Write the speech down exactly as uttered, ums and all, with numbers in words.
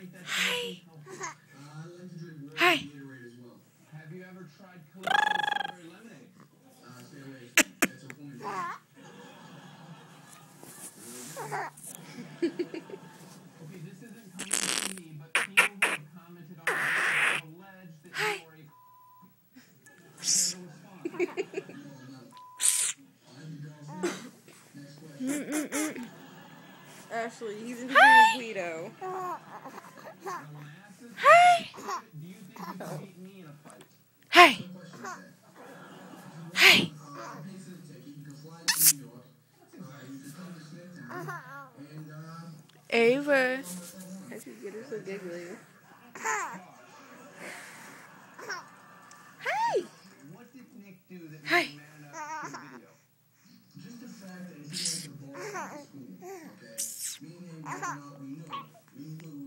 Hi. Hi. Have you ever tried Calypso strawberry lemonade? Uh, stay away. That's a point. Okay, this isn't coming from me, but people who have commented on the video have alleged that Hi. you are a prepare to respond. Ashley, he's in Hi. Guido. Hi. Do you think you can beat me in a fight? Hi. Hi. Ava. I should get her so giggly. Hi. What did Nick do that Hi. made man up to the video? Just the fact that he went to ball at school, okay? Me and him growing up, we knew. We knew